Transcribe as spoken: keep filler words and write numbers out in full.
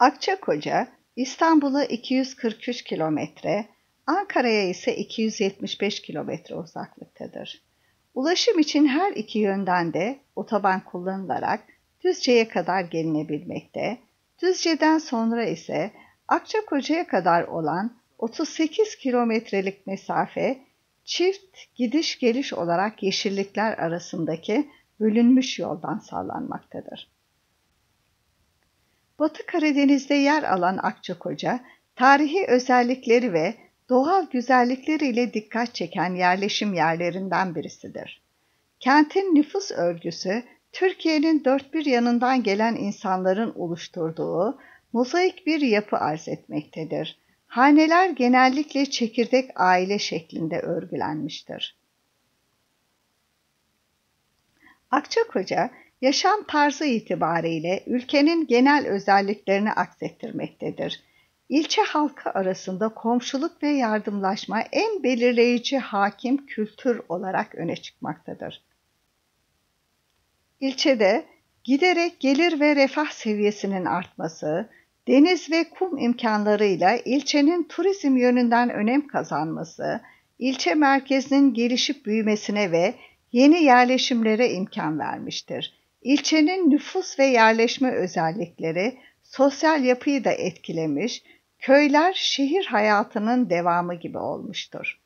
Akçakoca, İstanbul'a iki yüz kırk üç kilometre, Ankara'ya ise iki yüz yetmiş beş kilometre uzaklıktadır. Ulaşım için her iki yönden de otoban kullanılarak Düzce'ye kadar gelinebilmekte, Düzce'den sonra ise Akçakoca'ya kadar olan otuz sekiz kilometrelik mesafe çift gidiş geliş olarak yeşillikler arasındaki bölünmüş yoldan sağlanmaktadır. Batı Karadeniz'de yer alan Akçakoca, tarihi özellikleri ve doğal güzellikleriyle dikkat çeken yerleşim yerlerinden birisidir. Kentin nüfus örgüsü, Türkiye'nin dört bir yanından gelen insanların oluşturduğu mozaik bir yapı arz etmektedir. Haneler genellikle çekirdek aile şeklinde örgülenmiştir. Akçakoca, yaşam tarzı itibariyle ülkenin genel özelliklerini aksettirmektedir. İlçe halkı arasında komşuluk ve yardımlaşma en belirleyici hakim kültür olarak öne çıkmaktadır. İlçede giderek gelir ve refah seviyesinin artması, deniz ve kum imkanlarıyla ilçenin turizm yönünden önem kazanması, ilçe merkezinin gelişip büyümesine ve yeni yerleşimlere imkan vermiştir. İlçenin nüfus ve yerleşme özellikleri sosyal yapıyı da etkilemiş, köyler şehir hayatının devamı gibi olmuştur.